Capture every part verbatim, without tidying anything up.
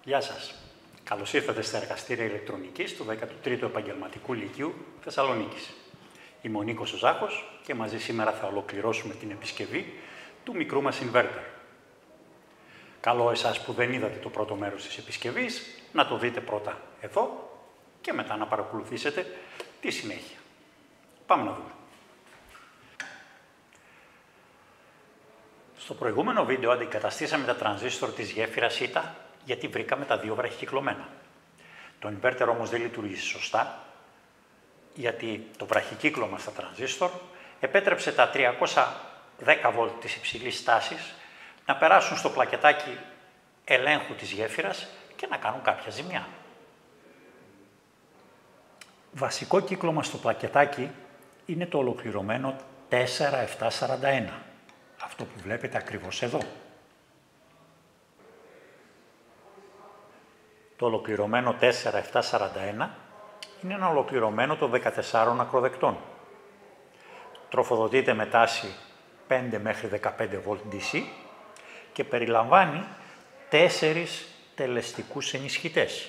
Γεια σας. Καλώς ήρθατε στα εργαστήρια ηλεκτρονικής του δέκατου τρίτου Επαγγελματικού Λυκείου Θεσσαλονίκης. Είμαι ο Νίκος ο Ζάχος και μαζί σήμερα θα ολοκληρώσουμε την επισκευή του μικρού μας inverter. Καλώ εσάς που δεν είδατε το πρώτο μέρος της επισκευής να το δείτε πρώτα εδώ και μετά να παρακολουθήσετε τη συνέχεια. Πάμε να δούμε. Στο προηγούμενο βίντεο αντικαταστήσαμε τα τρανζίστορ της γέφυρας ΙΤΑ γιατί βρήκαμε τα δύο βραχικυκλωμένα. Το inverter όμως δεν λειτουργήσε σωστά γιατί το βραχικύκλωμα στα τρανζίστορ επέτρεψε τα τριακόσια δέκα βολτ της υψηλής τάσης να περάσουν στο πλακετάκι ελέγχου της γέφυρας και να κάνουν κάποια ζημιά. Βασικό κύκλωμα στο πλακετάκι είναι το ολοκληρωμένο τέσσερα επτά σαράντα ένα. Αυτό που βλέπετε ακριβώς εδώ. Το ολοκληρωμένο τέσσερα επτά σαράντα ένα είναι ένα ολοκληρωμένο των δεκατεσσάρων ακροδεκτών. Τροφοδοτείται με τάση πέντε μέχρι δεκαπέντε βολτ ντι σι και περιλαμβάνει τέσσερις τελεστικούς ενισχυτές.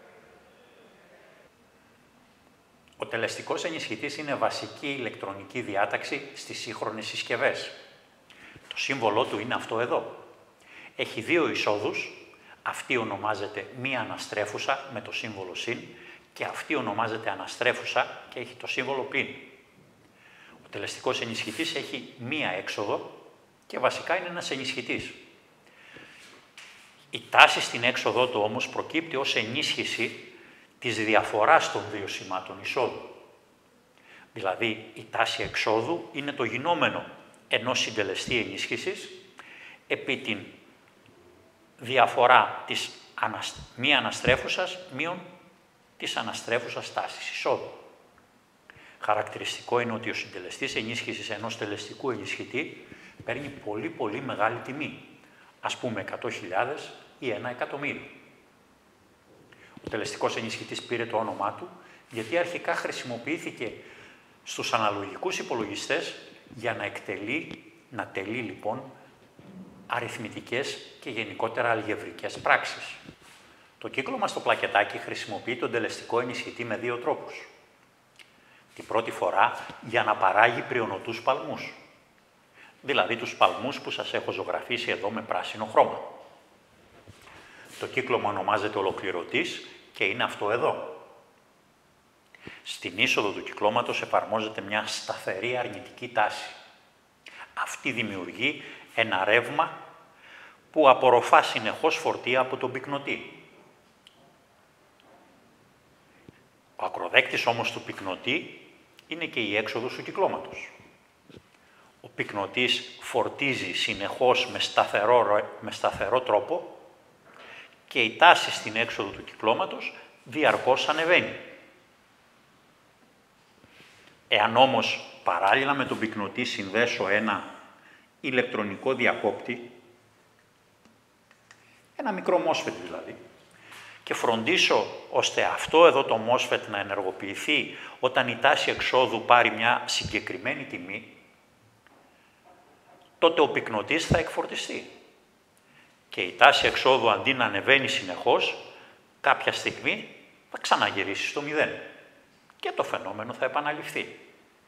Ο τελεστικός ενισχυτής είναι βασική ηλεκτρονική διάταξη στις σύγχρονες συσκευές. Το σύμβολό του είναι αυτό εδώ. Έχει δύο εισόδους, αυτή ονομάζεται μία αναστρέφουσα με το σύμβολο συν και αυτή ονομάζεται αναστρέφουσα και έχει το σύμβολο πλην. Ο τελεστικός ενισχυτής έχει μία έξοδο και βασικά είναι ένας ενισχυτής. Η τάση στην έξοδό του όμως προκύπτει ως ενίσχυση της διαφοράς των δύο σημάτων εισόδου. Δηλαδή, η τάση εξόδου είναι το γινόμενο ενός συντελεστή ενίσχυσης επί την διαφορά της ανασ... μη αναστρέφουσας μείον της αναστρέφουσας τάσης εισόδου. Χαρακτηριστικό είναι ότι ο συντελεστής ενίσχυσης ενός τελεστικού ενισχυτή παίρνει πολύ πολύ μεγάλη τιμή, ας πούμε εκατό χιλιάδες ή ένα εκατομμύριο. Ο τελεστικός ενισχυτής πήρε το όνομά του γιατί αρχικά χρησιμοποιήθηκε στους αναλογικούς υπολογιστές για να εκτελεί, να τελεί λοιπόν αριθμητικές και γενικότερα αλγευρικές πράξεις. Το κύκλωμα στο πλακετάκι χρησιμοποιεί τον τελεστικό ενισχυτή με δύο τρόπους. Την πρώτη φορά για να παράγει πριονοτούς παλμούς, δηλαδή τους παλμούς που σας έχω ζωγραφίσει εδώ με πράσινο χρώμα. Το κύκλωμα ονομάζεται ολοκληρωτής και είναι αυτό εδώ. Στην είσοδο του κυκλώματος εφαρμόζεται μια σταθερή αρνητική τάση. Αυτή δημιουργεί ένα ρεύμα που απορροφά συνεχώς φορτία από τον πυκνοτή. Ο ακροδέκτης όμως του πυκνοτή είναι και η έξοδος του κυκλώματος. Ο πυκνοτής φορτίζει συνεχώς με σταθερό, με σταθερό τρόπο και η τάση στην έξοδο του κυκλώματος διαρκώς ανεβαίνει. Εάν όμως παράλληλα με τον πυκνοτή συνδέσω ένα ηλεκτρονικό διακόπτη, ένα μικρό MOSFET δηλαδή, και φροντίσω ώστε αυτό εδώ το MOSFET να ενεργοποιηθεί όταν η τάση εξόδου πάρει μια συγκεκριμένη τιμή, τότε ο πυκνοτής θα εκφορτιστεί. Και η τάση εξόδου αντί να ανεβαίνει συνεχώς, κάποια στιγμή θα ξαναγυρίσει στο μηδέν και το φαινόμενο θα επαναληφθεί.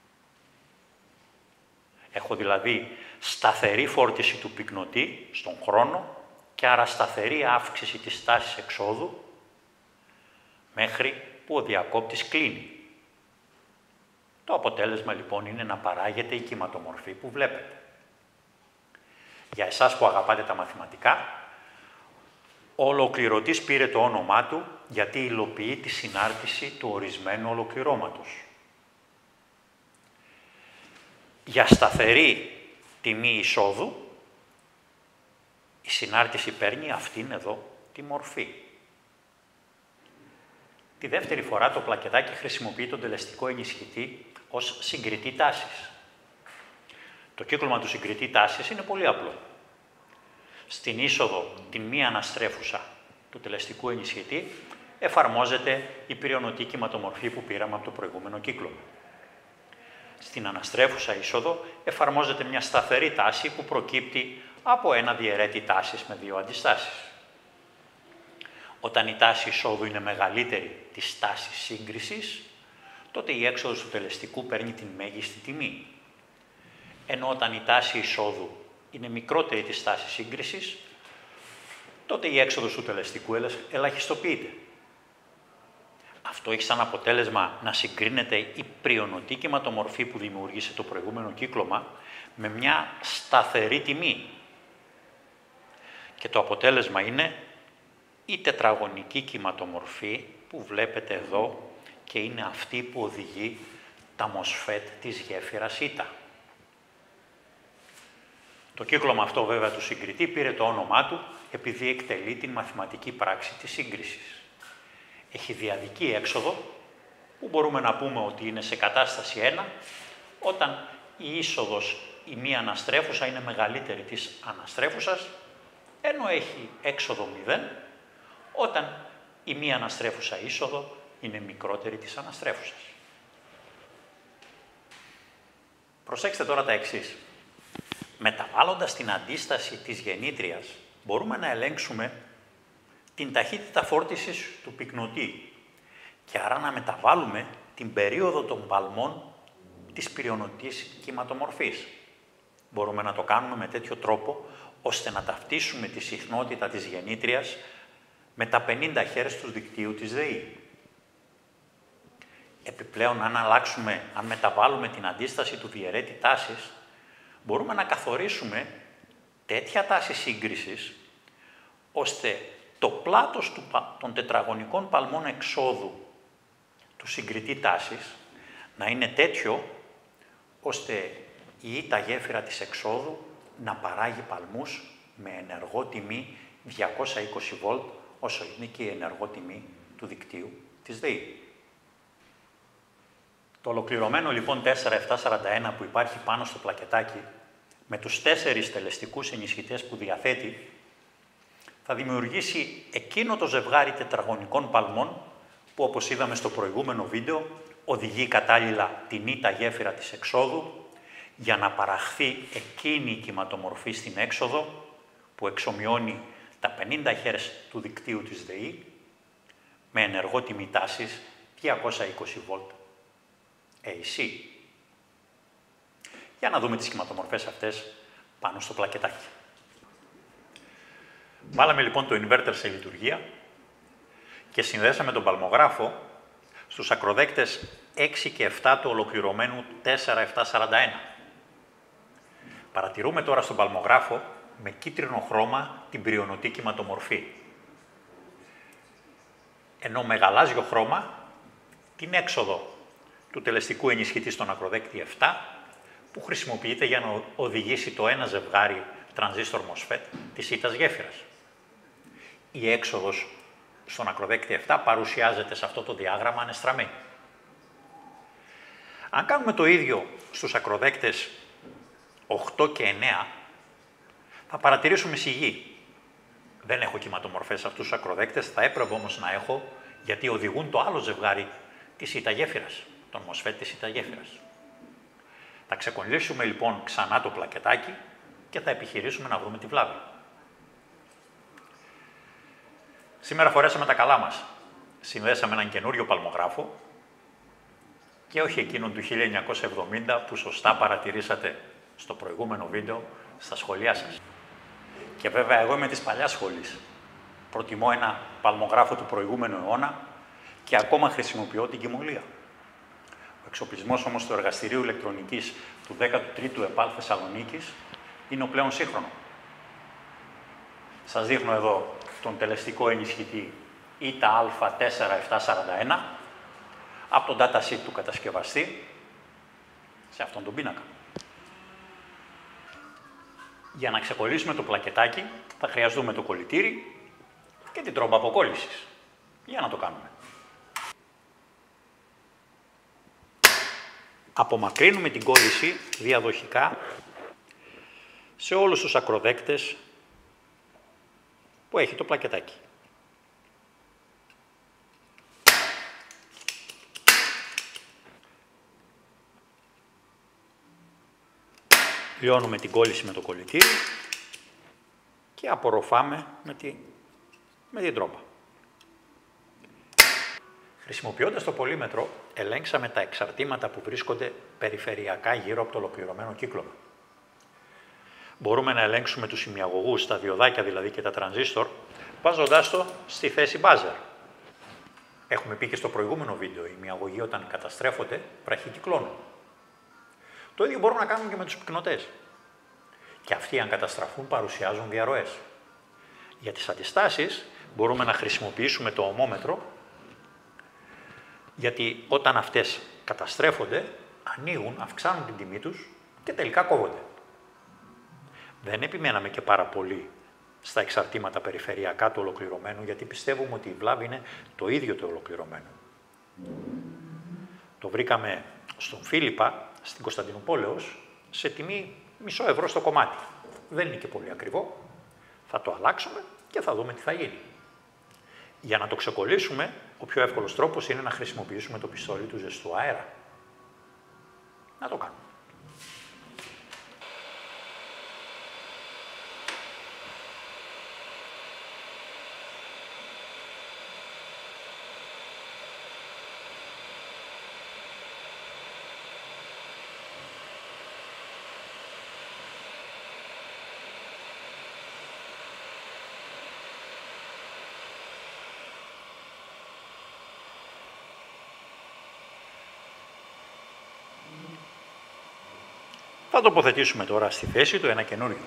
Έχω δηλαδή σταθερή φόρτιση του πυκνοτή στον χρόνο και άρα σταθερή αύξηση της τάσης εξόδου μέχρι που ο διακόπτης κλείνει. Το αποτέλεσμα λοιπόν είναι να παράγεται η κυματομορφή που βλέπετε. Για εσάς που αγαπάτε τα μαθηματικά, ο ολοκληρωτής πήρε το όνομά του γιατί υλοποιεί τη συνάρτηση του ορισμένου ολοκληρώματος. Για σταθερή τιμή εισόδου, η συνάρτηση παίρνει αυτήν εδώ τη μορφή. Τη δεύτερη φορά το πλακετάκι χρησιμοποιεί τον τελεστικό ενισχυτή ως συγκριτή τάσης. Το κύκλωμα του συγκριτή τάσης είναι πολύ απλό. Στην είσοδο την μη αναστρέφουσα του τελεστικού ενισχυτή εφαρμόζεται η πυριονοτή κυματομορφή που πήραμε από το προηγούμενο κύκλωμα. Στην αναστρέφουσα είσοδο εφαρμόζεται μια σταθερή τάση που προκύπτει από ένα διαιρέτη τάσης με δύο αντιστάσεις. Όταν η τάση εισόδου είναι μεγαλύτερη της τάσης σύγκρισης, τότε η έξοδος του τελεστικού παίρνει την μέγιστη τιμή. Ενώ όταν η τάση εισόδου είναι μικρότερη της τάσης σύγκρισης, τότε η έξοδος του τελεστικού ελαχιστοποιείται. Αυτό έχει σαν αποτέλεσμα να συγκρίνεται η πριονοτή κυματομορφή που δημιούργησε το προηγούμενο κύκλωμα με μια σταθερή τιμή. Και το αποτέλεσμα είναι η τετραγωνική κυματομορφή που βλέπετε εδώ και είναι αυτή που οδηγεί τα MOSFET της γέφυρας Ι. Το κύκλωμα αυτό βέβαια του συγκριτή πήρε το όνομά του επειδή εκτελεί την μαθηματική πράξη της σύγκρισης. Έχει διαδική έξοδο που μπορούμε να πούμε ότι είναι σε κατάσταση ένα όταν η είσοδος η μία αναστρέφουσα είναι μεγαλύτερη της αναστρέφουσας, ενώ έχει έξοδο μηδέν όταν η μία αναστρέφουσα είσοδο είναι μικρότερη της αναστρέφουσας. Προσέξτε τώρα τα εξής. Μεταβάλλοντας την αντίσταση της γεννήτριας, μπορούμε να ελέγξουμε την ταχύτητα φόρτισης του πυκνοτή και άρα να μεταβάλουμε την περίοδο των παλμών της πυριονοτής κυματομορφής. Μπορούμε να το κάνουμε με τέτοιο τρόπο, ώστε να ταυτίσουμε τη συχνότητα της γεννήτριας με τα πενήντα χερτζ του δικτύου της ΔΕΗ. Επιπλέον, αν αλλάξουμε, αν μεταβάλουμε την αντίσταση του διαιρέτη τάσης, μπορούμε να καθορίσουμε τέτοια τάση σύγκρισης, ώστε το πλάτος του, των τετραγωνικών παλμών εξόδου του συγκριτή τάσης να είναι τέτοιο, ώστε η ητα γέφυρα της εξόδου να παράγει παλμούς με ενεργό τιμή διακόσια είκοσι βολτ, όσο είναι και η ενεργό τιμή του δικτύου της ΔΕΗ. Το ολοκληρωμένο λοιπόν τέσσερα επτά σαράντα ένα που υπάρχει πάνω στο πλακετάκι, με τους τέσσερις τελεστικούς ενισχυτές που διαθέτει, θα δημιουργήσει εκείνο το ζευγάρι τετραγωνικών παλμών που, όπως είδαμε στο προηγούμενο βίντεο, οδηγεί κατάλληλα την ητα γέφυρα της εξόδου για να παραχθεί εκείνη η κυματομορφή στην έξοδο που εξομοιώνει τα πενήντα χερτζ του δικτύου της ΔΕΗ με ενεργό τιμή τάσης διακόσια είκοσι βολτ έι σι. Για να δούμε τις κυματομορφές αυτές πάνω στο πλακετάκι. Βάλαμε λοιπόν το inverter σε λειτουργία και συνδέσαμε τον παλμογράφο στους ακροδέκτες έξι και επτά του ολοκληρωμένου τέσσερα επτά σαράντα ένα. Παρατηρούμε τώρα στον παλμογράφο με κίτρινο χρώμα την πριονοτή κυματομορφή, ενώ με γαλάζιο χρώμα την έξοδο του τελεστικού ενισχυτή στον ακροδέκτη επτά, που χρησιμοποιείται για να οδηγήσει το ένα ζευγάρι τρανζίστορ MOSFET της ήτας γέφυρας. Η έξοδος στον ακροδέκτη επτά παρουσιάζεται σε αυτό το διάγραμμα ανεστραμμένη. Αν κάνουμε το ίδιο στους ακροδέκτες οκτώ και εννέα, θα παρατηρήσουμε σιγή. Δεν έχω κυματομορφές σε αυτούς τους ακροδέκτες, θα έπρεπε όμως να έχω, γιατί οδηγούν το άλλο ζευγάρι της ήττα γέφυρας, τον MOSFET της ήττα γέφυρας. Θα ξεκολλήσουμε λοιπόν ξανά το πλακετάκι και θα επιχειρήσουμε να βρούμε τη βλάβη. Σήμερα φορέσαμε τα καλά μας. Συνδέσαμε έναν καινούριο παλμογράφο και όχι εκείνον του χίλια εννιακόσια εβδομήντα που σωστά παρατηρήσατε στο προηγούμενο βίντεο στα σχολεία σας. Και βέβαια εγώ είμαι της παλιάς σχολής. Προτιμώ ένα παλμογράφο του προηγούμενου αιώνα και ακόμα χρησιμοποιώ την κυμολία. Ο εξοπλισμός όμως του εργαστηρίου ηλεκτρονικής του δέκατου τρίτου ΕΠΑΛ Θεσσαλονίκης είναι ο πλέον σύγχρονο. Σας δείχνω εδώ τον τελεστικό ενισχυτή ητα α τέσσερα επτά σαράντα ένα από το datasheet του κατασκευαστή σε αυτόν τον πίνακα. Για να ξεκολλήσουμε το πλακετάκι θα χρειαστούμε το κολλητήρι και την τρόμπα αποκόλλησης. Για να το κάνουμε. Απομακρύνουμε την κόλληση διαδοχικά σε όλους τους ακροδέκτες που έχει το πλακετάκι. Λιώνουμε την κόλληση με το κολλητήρι και απορροφάμε με, τη, με την τρόμπα. Χρησιμοποιώντας το πολύμετρο, ελέγξαμε τα εξαρτήματα που βρίσκονται περιφερειακά γύρω από το ολοκληρωμένο κύκλωμα. Μπορούμε να ελέγξουμε τους ημιαγωγούς, τα διοδάκια δηλαδή και τα τρανζίστορ, βάζοντάς το στη θέση buzzer. Έχουμε πει και στο προηγούμενο βίντεο, οι ημιαγωγοί όταν καταστρέφονται βραχικυκλώνουν. Το ίδιο μπορούμε να κάνουμε και με τους πυκνοτές. Και αυτοί αν καταστραφούν παρουσιάζουν διαρροές. Για τις αντιστάσεις μπορούμε να χρησιμοποιήσουμε το ωμόμετρο, γιατί όταν αυτές καταστρέφονται, ανοίγουν, αυξάνουν την τιμή τους και τελικά κόβονται. Δεν επιμέναμε και πάρα πολύ στα εξαρτήματα περιφερειακά του ολοκληρωμένου, γιατί πιστεύουμε ότι η βλάβη είναι το ίδιο το ολοκληρωμένο. Το βρήκαμε στον Φίλιππα, στην Κωνσταντινούπολεως, σε τιμή μισό ευρώ στο κομμάτι. Δεν είναι και πολύ ακριβό. Θα το αλλάξουμε και θα δούμε τι θα γίνει. Για να το ξεκολλήσουμε, ο πιο εύκολος τρόπος είναι να χρησιμοποιήσουμε το πιστόλι του ζεστού αέρα. Να το κάνουμε. Θα τοποθετήσουμε τώρα στη θέση του ένα καινούριο.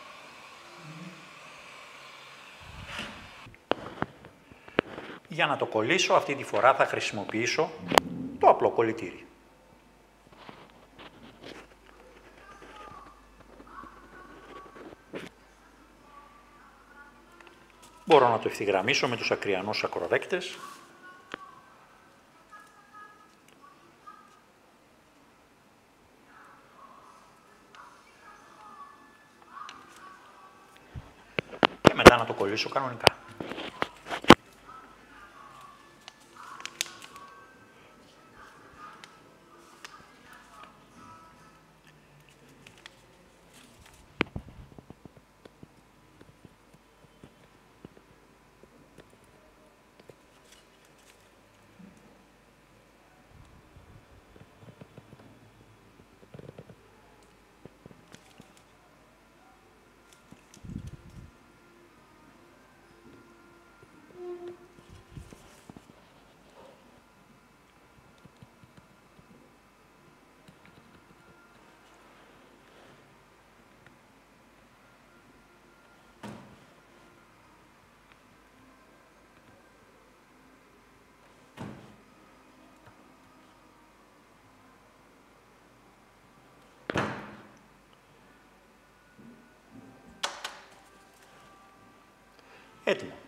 Για να το κολλήσω αυτή τη φορά θα χρησιμοποιήσω το απλό κολλητήρι. Μπορώ να το ευθυγραμμίσω με τους ακριανούς ακροδέκτες. Και μετά να το κολλήσω κανονικά. Έτοιμο.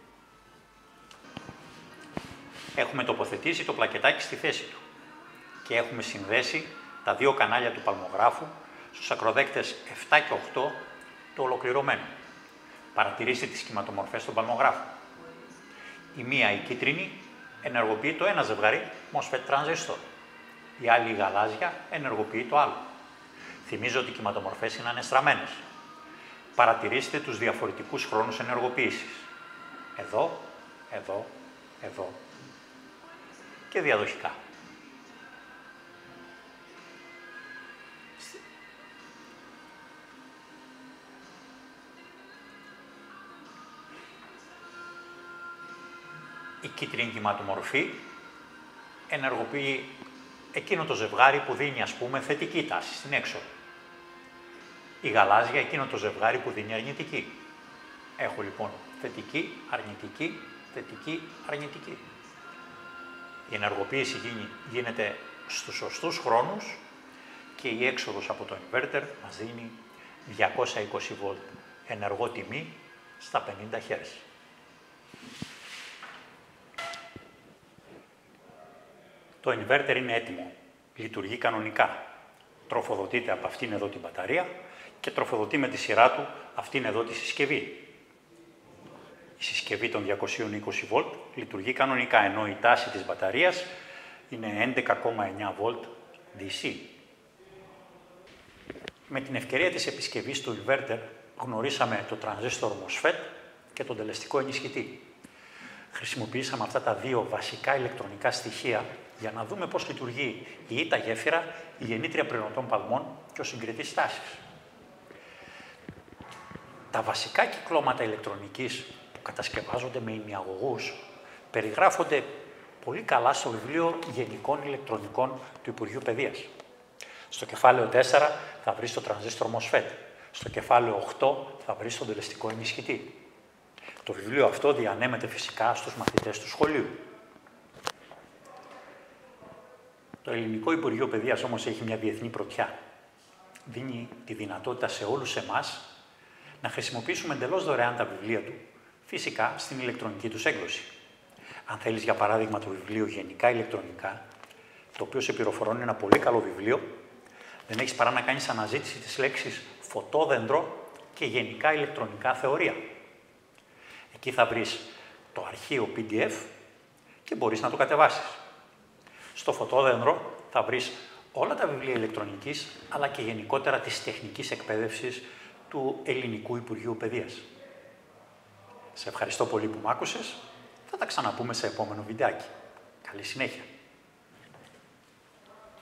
Έχουμε τοποθετήσει το πλακετάκι στη θέση του και έχουμε συνδέσει τα δύο κανάλια του παλμογράφου στους ακροδέκτες επτά και οκτώ του ολοκληρωμένου. Παρατηρήστε τις κυματομορφές των παλμογράφων. Η μία, η κίτρινη, ενεργοποιεί το ένα ζευγάρι MOSFET τρανζίστορ. Η άλλη, η γαλάζια, ενεργοποιεί το άλλο. Θυμίζω ότι οι κυματομορφές είναι ανεστραμμένες. Παρατηρήστε τους διαφορετικούς χρόνους ενεργοποίησης. Εδώ, εδώ, εδώ και διαδοχικά. Η κίτρινη κυματομορφή ενεργοποιεί εκείνο το ζευγάρι που δίνει, ας πούμε, θετική τάση στην έξοδο. Η γαλάζια εκείνο το ζευγάρι που δίνει αρνητική. Έχω λοιπόν θετική, αρνητική, θετική, αρνητική. Η ενεργοποίηση γίνεται στους σωστούς χρόνους και η έξοδος από το inverter μας δίνει διακόσια είκοσι βολτ ενεργό τιμή στα πενήντα χερτζ. Το inverter είναι έτοιμο, λειτουργεί κανονικά. Τροφοδοτείται από αυτήν εδώ την μπαταρία και τροφοδοτεί με τη σειρά του αυτήν εδώ τη συσκευή. Η συσκευή των διακόσια είκοσι βολτ λειτουργεί κανονικά, ενώ η τάση της μπαταρίας είναι έντεκα κόμμα εννιά βολτ ντι σι. Με την ευκαιρία της επισκευής του inverter γνωρίσαμε το τρανζίστορ MOSFET και τον τελεστικό ενισχυτή. χρησιμοποιήσαμε αυτά τα δύο βασικά ηλεκτρονικά στοιχεία για να δούμε πώς λειτουργεί η ήττα γέφυρα, η γεννήτρια πυρηνωτών παλμών και ο συγκριτής τάσης. Τα βασικά κυκλώματα ηλεκτρονικής που κατασκευάζονται με ημιαγωγούς περιγράφονται πολύ καλά στο βιβλίο Γενικών Ηλεκτρονικών του Υπουργείου Παιδείας. Στο κεφάλαιο τέσσερα θα βρεις το τρανζίστορ MOSFET. Στο κεφάλαιο οκτώ θα βρεις τον τελεστικό ενισχυτή. Το βιβλίο αυτό διανέμεται φυσικά στους μαθητές του σχολείου. Το Ελληνικό Υπουργείο Παιδείας όμως έχει μια διεθνή πρωτιά. Δίνει τη δυνατότητα σε όλους εμάς να χρησιμοποιήσουμε εντελώς δωρεάν τα βιβλία του, φυσικά στην ηλεκτρονική τους έκδοση. Αν θέλεις, για παράδειγμα, το βιβλίο Γενικά Ηλεκτρονικά, το οποίο σε πληροφορώ είναι ένα πολύ καλό βιβλίο, δεν έχεις παρά να κάνεις αναζήτηση της λέξης φωτόδεντρο και γενικά ηλεκτρονικά θεωρία. Εκεί θα βρεις το αρχείο πι ντι εφ και μπορείς να το κατεβάσεις. Στο φωτόδεντρο θα βρεις όλα τα βιβλία ηλεκτρονικής, αλλά και γενικότερα της τεχνικής εκπαίδευσης του Ελληνικού Υπουργείου Παιδείας. Σε ευχαριστώ πολύ που μ' άκουσες. Θα τα ξαναπούμε σε επόμενο βιντεάκι. Καλή συνέχεια.